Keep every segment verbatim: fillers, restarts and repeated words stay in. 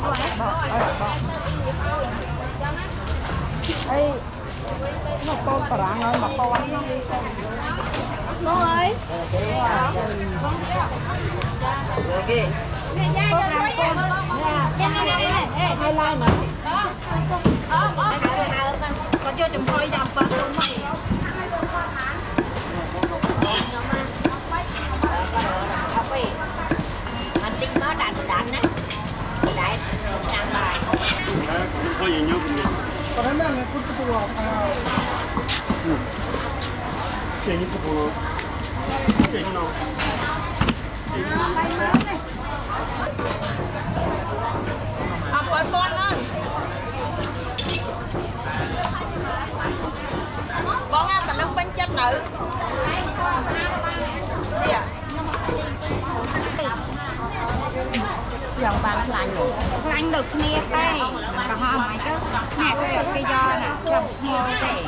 Ê, một con tà rạng ơi, một con con ơi. Kìa. Hai lai mà. Con cho chùm thôi dòng bật luôn mày. Mình tính nó đạn đạn á. Đại đạn bài. Có gì nhớ cũng được. Còn em đang cũng có đồ. Chơi như cái đồ. Chơi như nào? Học bơi bôn ơi. Con ăn mà nó bánh chất nữ. Kìa. Dòng bàn lạnh lạnh được nghe tay còn họ mày cứ nè cái cái do nè chồng ngồi để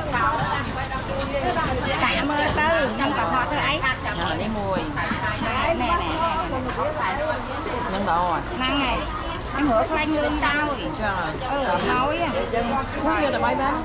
cả mơ tư nhưng còn họ thôi ấy Trời đi mùi. nè nè nè Nhân độ rồi. năng này anh hửa khoanh lương đau rồi Trời. ừ nói à Không như là bay bán.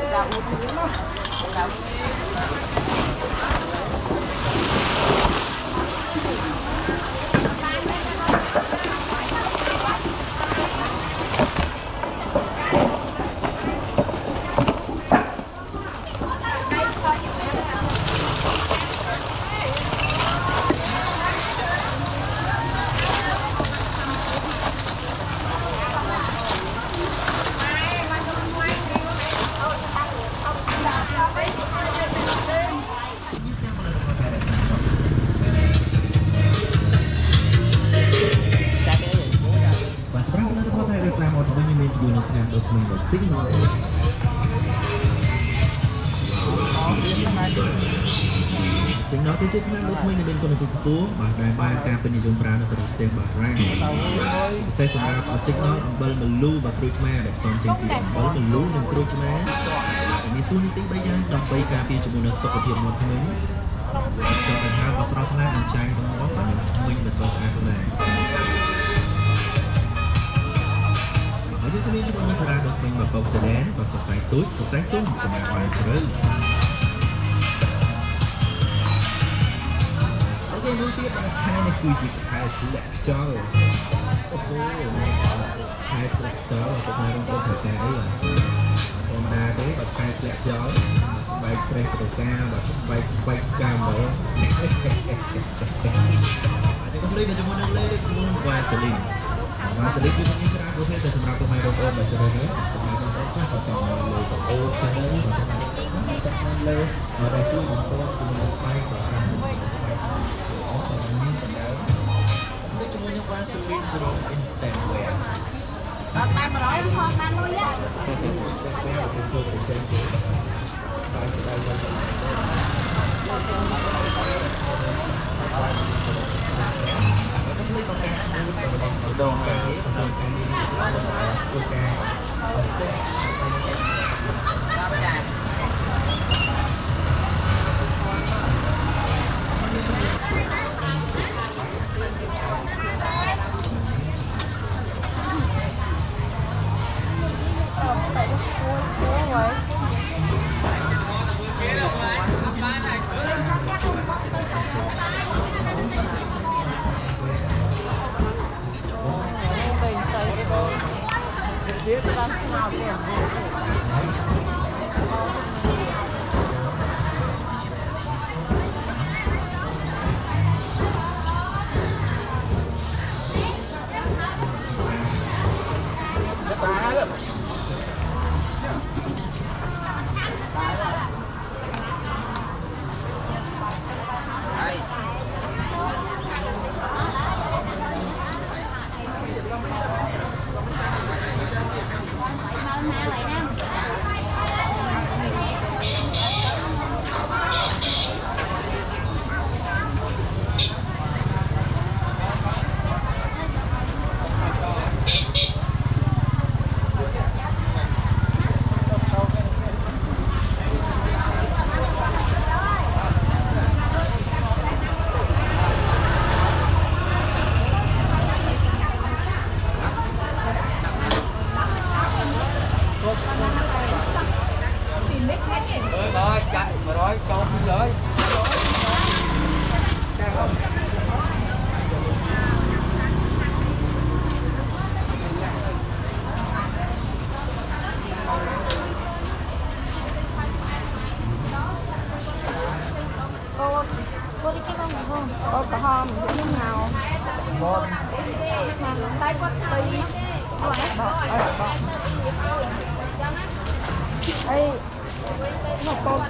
Signal ទៅជាឆ្នាំដូចមួយមានគុណភាពខ្ពស់បាទដែលបានការពេញនិយមប្រើនៅប្រទេសបារាំងពិសេសសម្រាប់ Signal អំបិលមលូបាទក្រូចឆ្មាដែលផ្សំចេញពីអំបិលមលូនិងក្រូចឆ្មាមានតួនាទីបីយ៉ាងដើម្បីការពារជំងឺនៅសុខភាពមាត់ធ្មេញផ្សំអាហារបស្រស់ថ្លាអញ្ចឹងរបស់បាទធ្មេញមិនស្អាតស្អាតដែរហើយយើងមានជំនួយច្រើនដល់ធ្មេញបបោកសេដែនបាទសរសៃទូចសរសៃទុំសម្រាប់បានជ្រៅគេមួយទៀតដែលខែនេះគឺជាខែធ្លាក់ខ្យល់អូហូខែធ្លាក់ខ្យល់ទៅតាមរងទៅតែអីធម្មតាទេបើខែធ្លាក់ខ្យល់ស្បែកប្រេះស្រកាបើស្បែកបែកកាមហ្មងអាចទៅលេងជាមួយនឹងលេងជាមួយវ៉ាសេលីនវ៉ាសេលីនគឺមានច្រើនប្រភេទតែសម្រាប់ពុកម៉ែបងប្អូនបើច្រើនទេពុកម៉ែបងប្អូនខ្លះក៏ចង់លើទៅអូទៅទៅលើតែជួយបងប្អូនជាមួយស្បែកក៏អាចស្បែកជាមួយនឹង Vaseline Serum Instant Wear អត់តាមរយផងបានលុយណា Instant Wear គឺធ្វើទៅចេញទៅបាយទៅបាយទៅដងកាយដងកាយធ្វើការ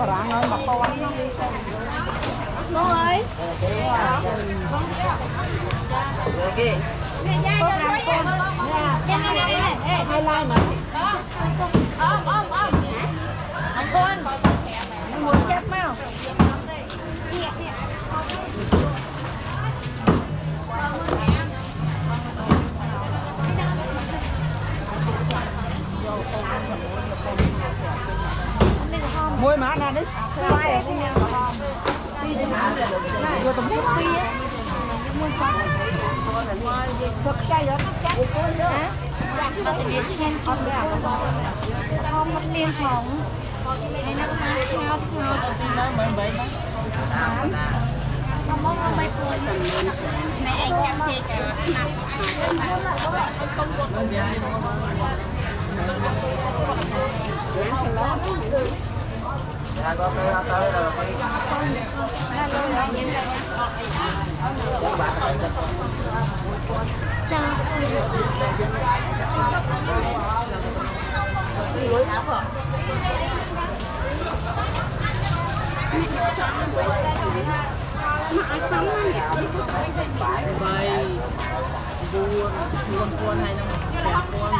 ráng ơi mà con con ơi kìa con làm con hai lai mà ôm ôm ôm con muốn chết mau môi mà nè đấy quay này đi vô tầm chút đi á thực chay đó chắc hả nó sẽ biết chen con gà không mất liên hồng hay nó khá sao sao nó mới bảy không có mấy con mẹ anh chăm chị Dạ có tới tới rồi đi. Chào. Bày buôn buôn buôn hay nó đẹp buôn.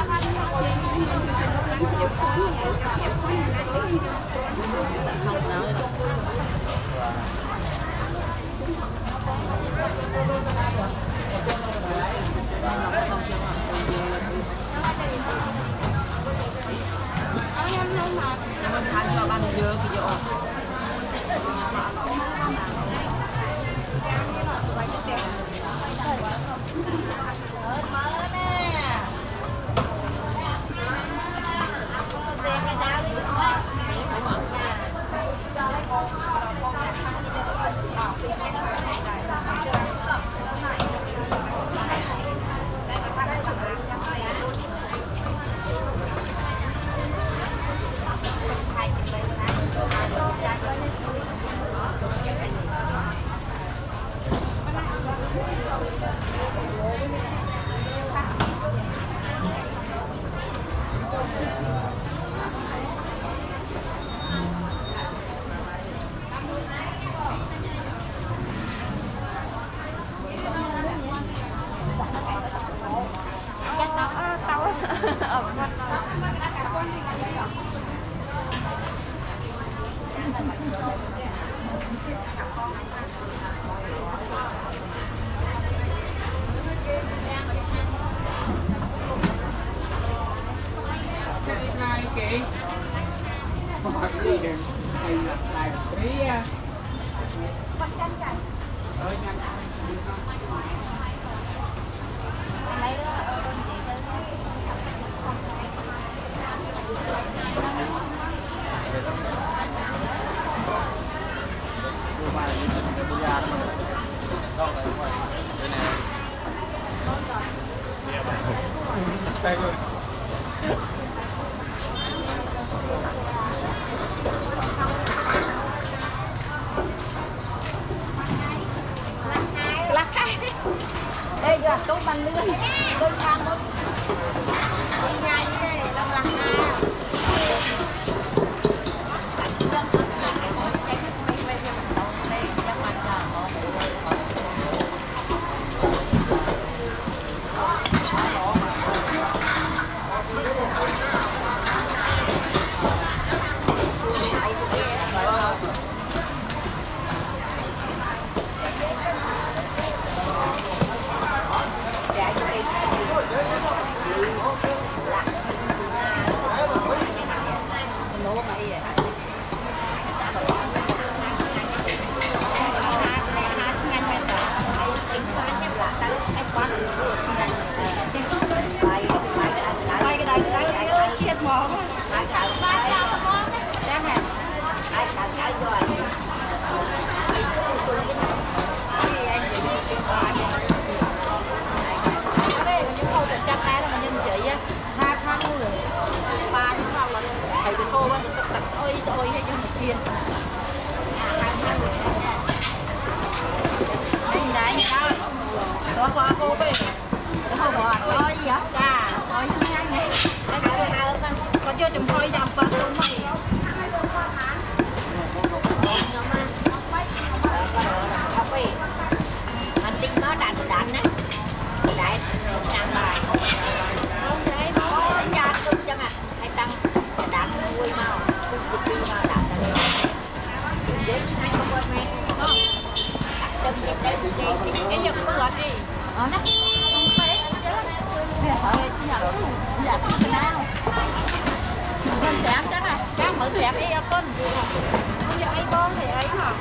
con chém chắc này chắc mới chém đi con không giờ ai con thì ấy hả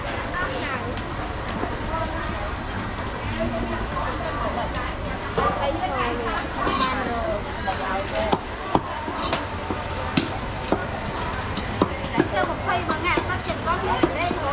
cho một khay mà ngàn phát triển con hết đây nữa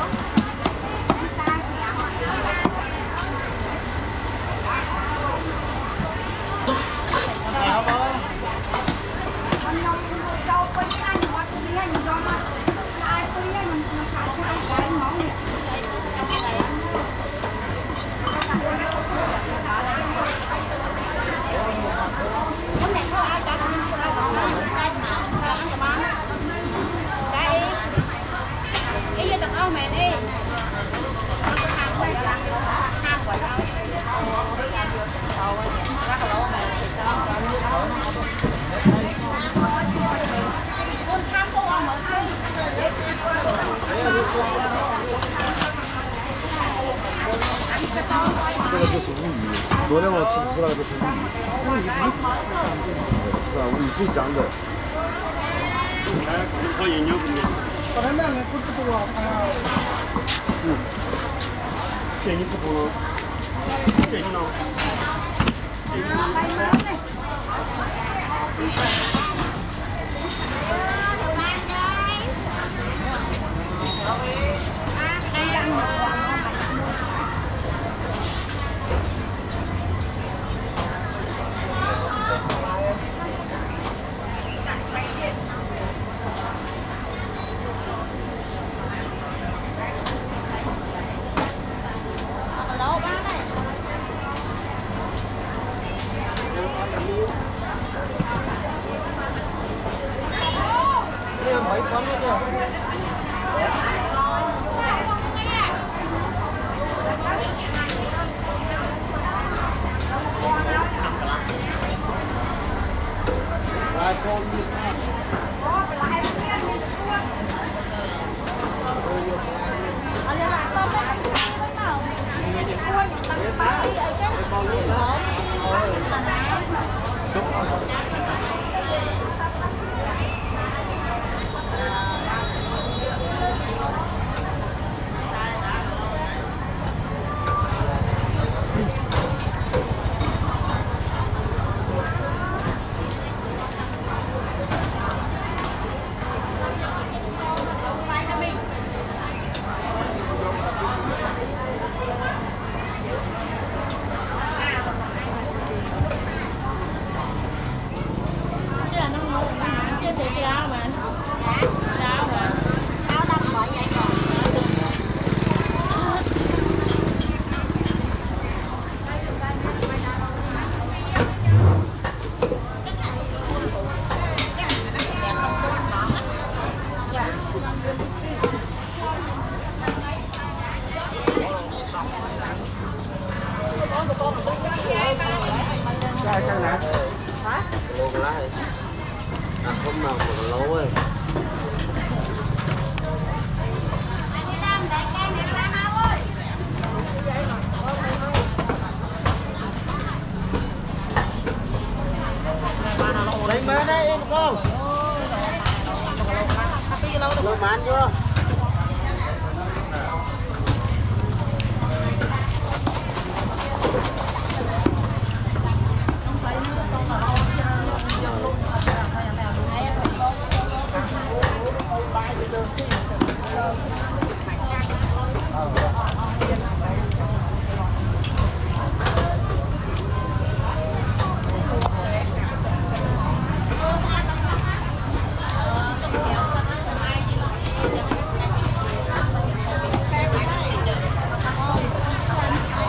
这个就是无语，昨天我吃吃了就是无语，无语不是，是吧？无语最讲的。来，我研究给你。把它两个不知道啊。嗯。建议不同了。建议呢？建议呢？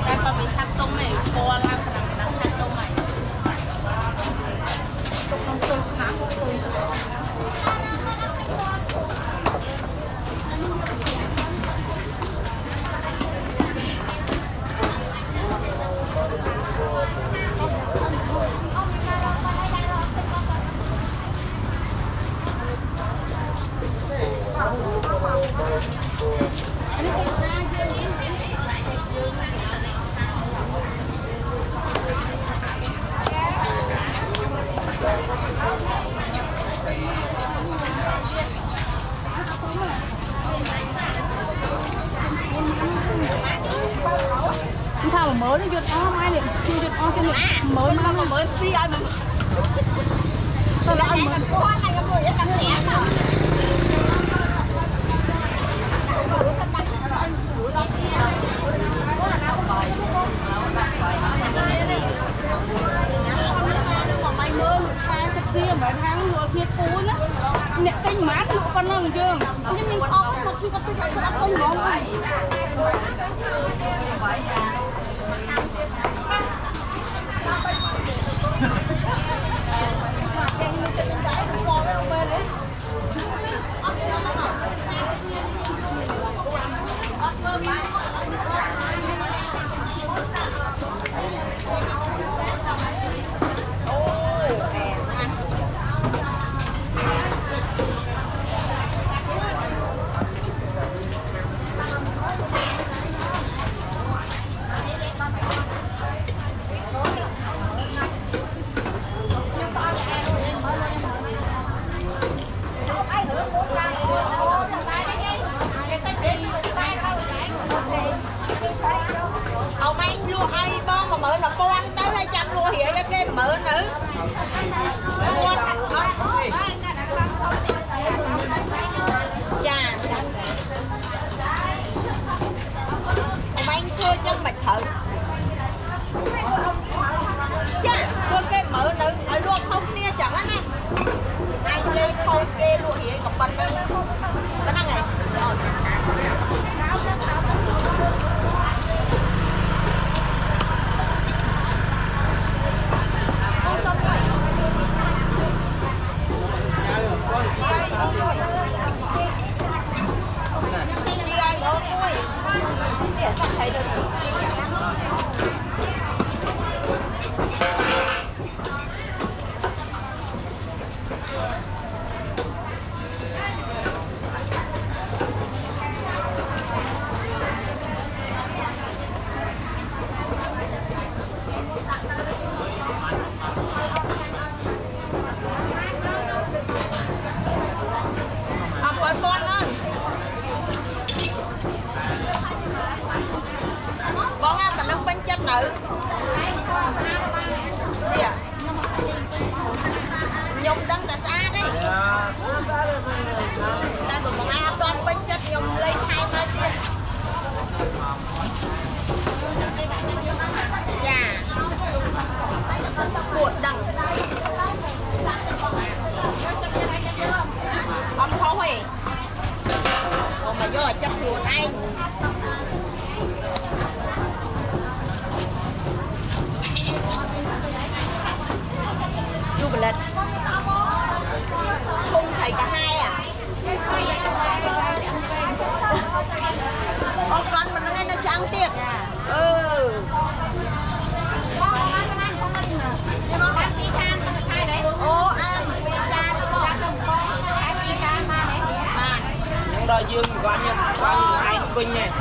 Hãy subscribe cho kênh Ghiền Mì Gõ để không bỏ lỡ mở nó giật o mai này chưa giật o cho này mở mà mà mở phi ai mà sao lại ăn mở con này cái người ăn nhẹ không mày mơ pha chặt kia mà tháng vừa kia cuốn á nè canh má được con nó chưa nhưng nhưng không một khi có tôi phải không ngon vậy Dương coi như coi như ai cũng vinh nha.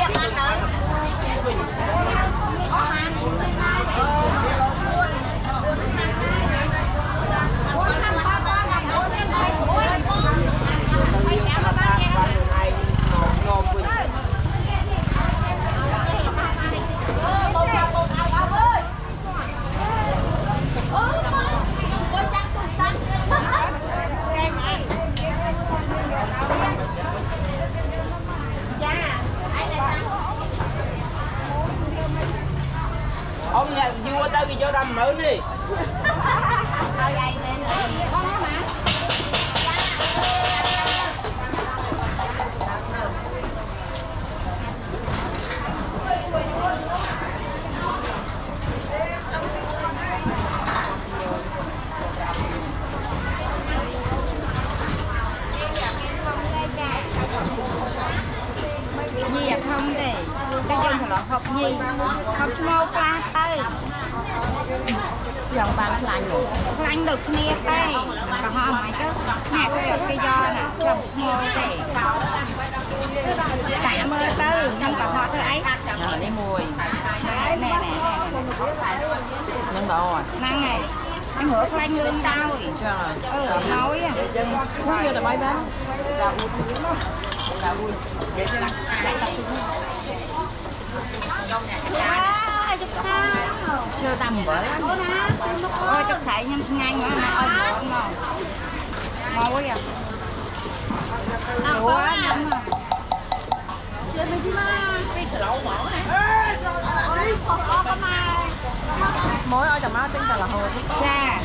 Ông nhà vua tới cái chỗ đâm mở đi. Gì không đây cái dân phải học gì học small class tới dòng bàn lạnh lạnh được nghe tay còn họ mày cứ nhạc cái do nè trong small để cả mơ tới trong cả họ tới ấy trời đi mùi nè nè nè nhân độ rồi năng này anh hửa lanh lưng tao rồi ừ nói à không chưa là mấy bé ơi chụp tha chưa tầm với ôi chụp thấy nhưng ngay mà mà ơi ngon ngon ngon quá vậy ủa ngon mà chơi mấy chứ mà đi thử lẩu mỏ hả mối ơi chồng nó tinh thần là hồi cha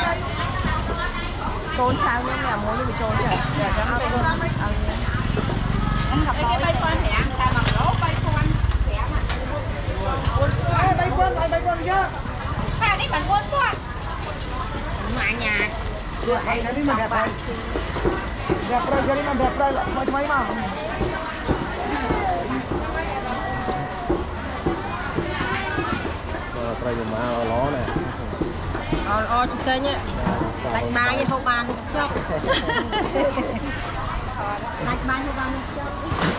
trốn sao nhưng mà mối như bị trốn trời để cho nó trốn anh gặp cái bay con thì ăn ta bằng lỗ bay con khỏe mà bay quân lại bay quân chứ ta đi bằng quân con mà nhà hay nó đi mà đẹp này đẹp rồi jadi mà đẹp rồi mọi mấy mà trai dùng má ló này ờ ờ chụp tay nhé đánh bài với không bàn chốc đánh bài cho bạn chốc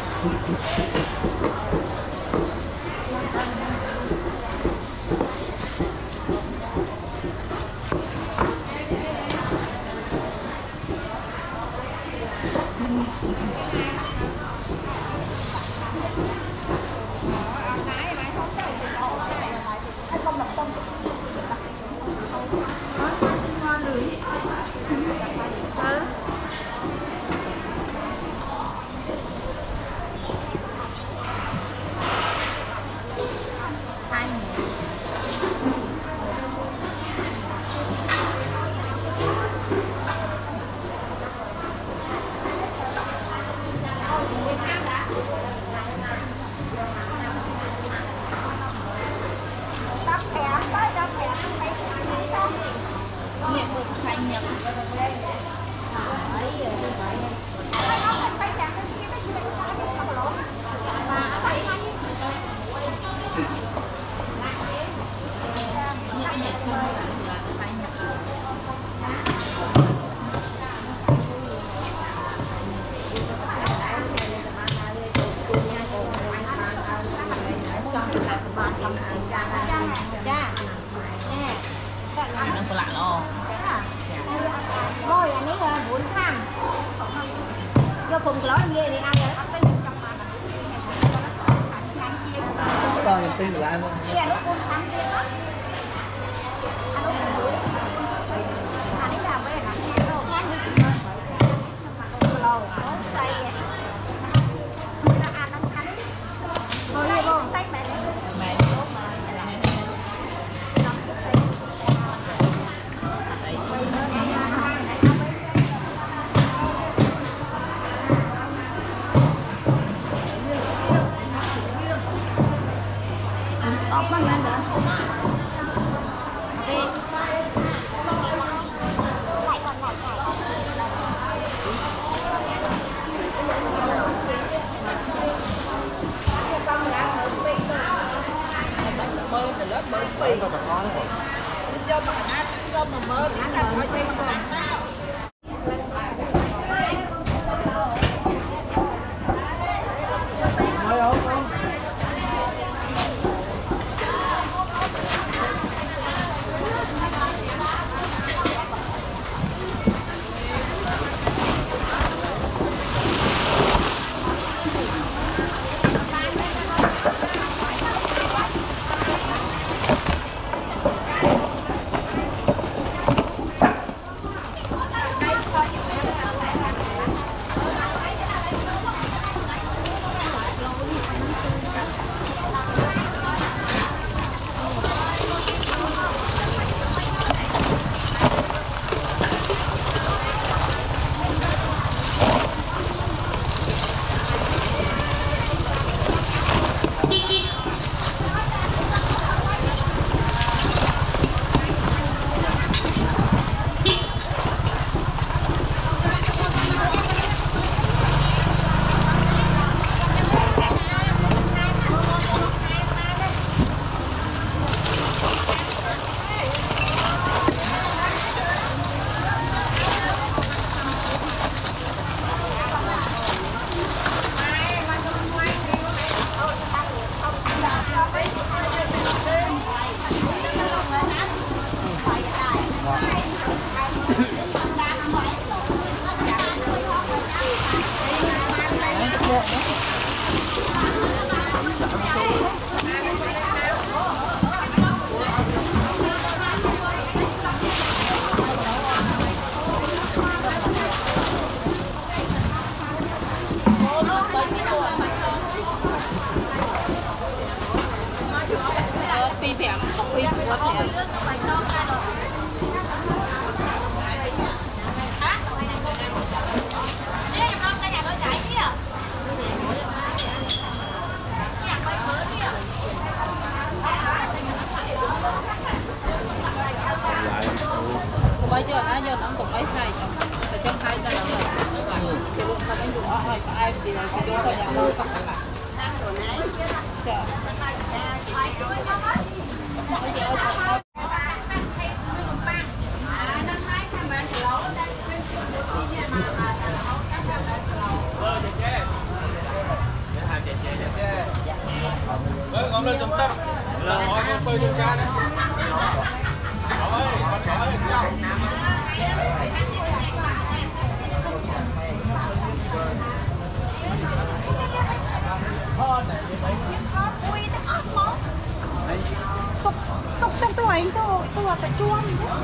thôi anh ấy buồn khăn vô cùng lối em nghe đi ăn rồi còn những tin lại luôn kia lúc buồn khăn kia đó anh lúc buồn anh ấy làm cái này là đâu khác như mà lâu say nó ăn nó ăn thôi đi vô say mẹ mẹ Hãy subscribe cho kênh Ghiền Mì Gõ để không bỏ lỡ những video hấp dẫn này ở trong hai ta là cái luôn không anh dùng ở hai ai thì là cái đó là đâu phải là đang rồi đấy Vâng, ngắm lên trong tâm là mọi người phơi trong cha đấy. tục tục trong tuổi tôi tôi phải chuông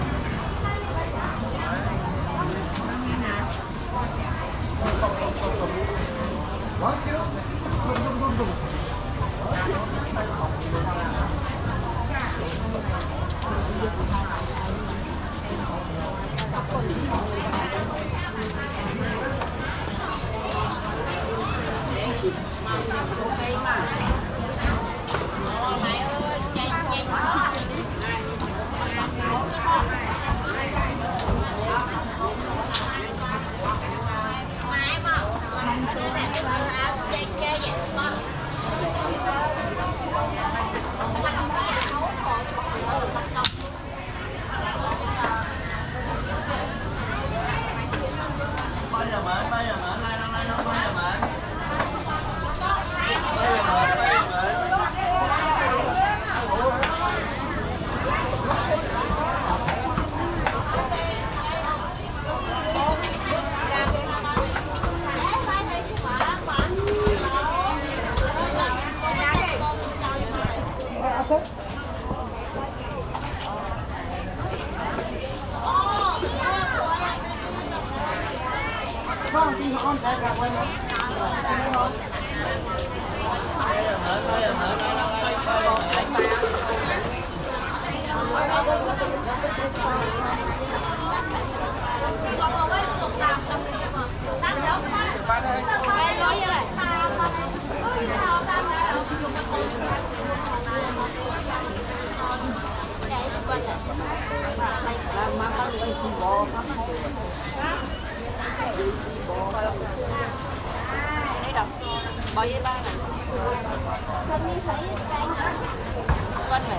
bao nhiêu ba này thân như thấy cái con này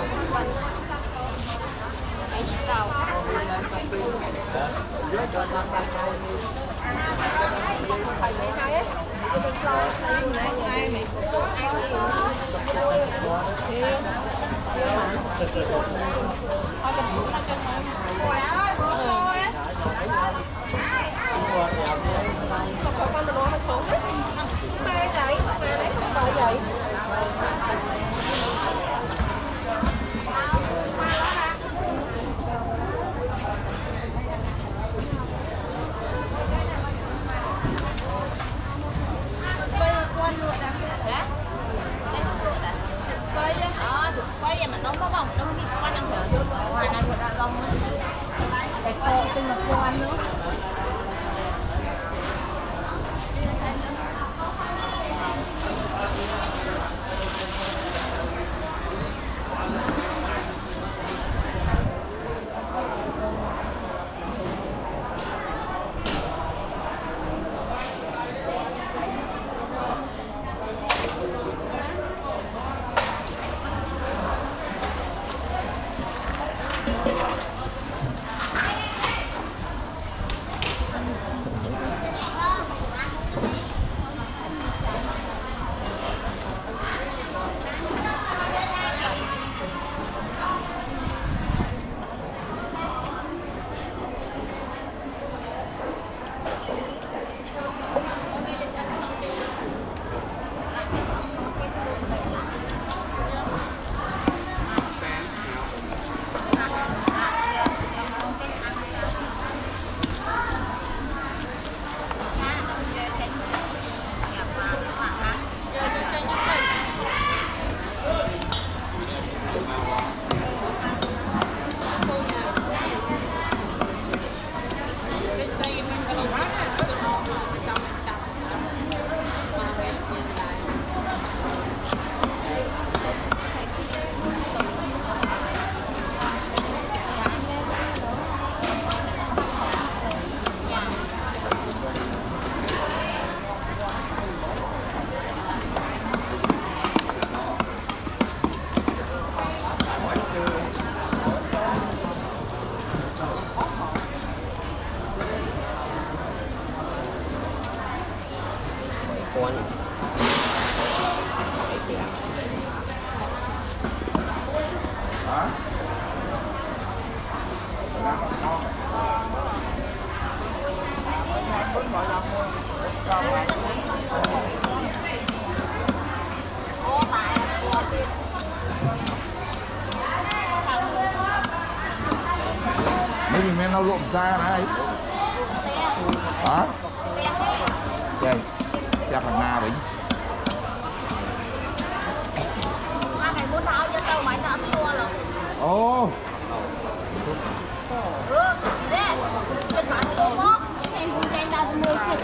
cái cầu quay vậy mà nó có bông nó không biết quan ăn thử ngoài này người ta lông cái cô tên là cô ăn nữa cuốn mấy mình men lau lộn ra này hả đây chắc là na đấy ngày muốn áo cho tao máy nó xua rồi. ô Ừ, đấy, trên bản đồ đó, em cũng trên tao mười phút.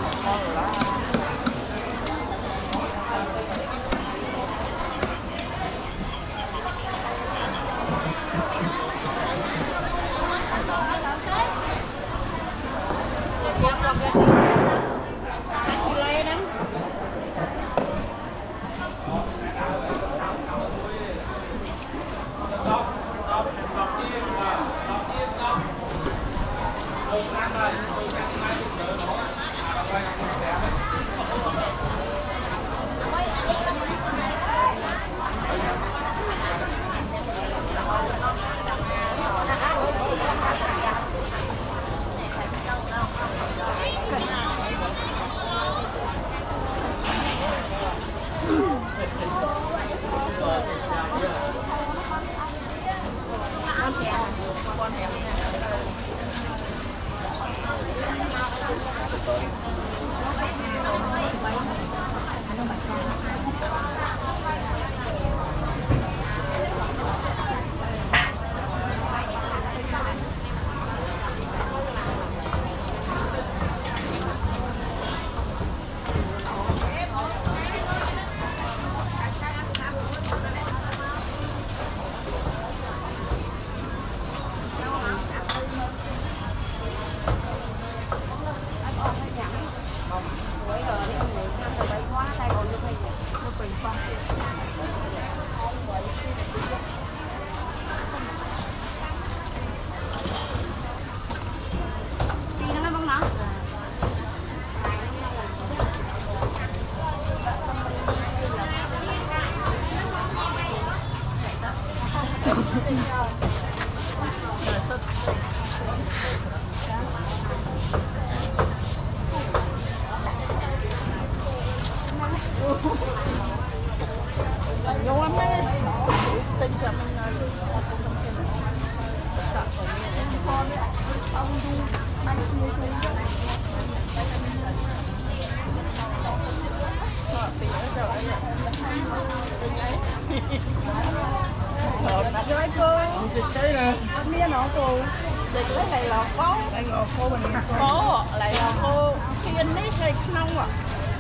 Rồi cô. Dịch cái nè. Miếng nó cô. Dịch lấy này là có. Đây là cô mình có. Lại là cô thiên nít hay nông à.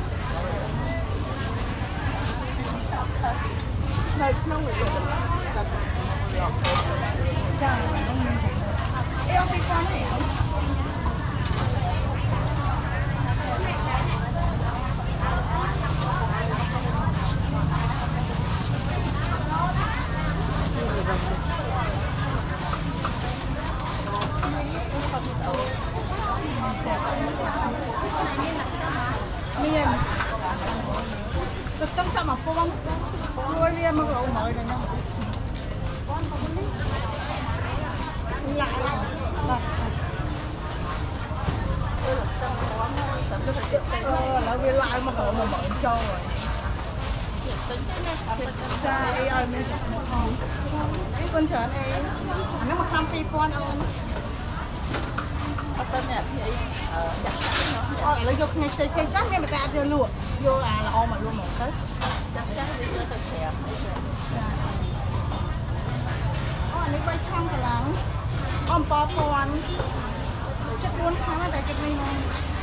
Này nông rồi. Chà, em đi con này. Miền tâm sao mà cô không nuôi miền mà cậu mới này nè lại là vì lại mà cậu mà mở trâu rồi cha ấy ơi mình cái con chở này nó mà không phi con ơi sân nè thì ờ lấy vô ngay chơi cây chắc nghe mà ta chưa luộc vô à là ôm mà luôn một cái chắc chắc đi chơi thật đẹp ô anh ấy bay thăm cái lắng ôm bò con chắc muốn khá là tại cái này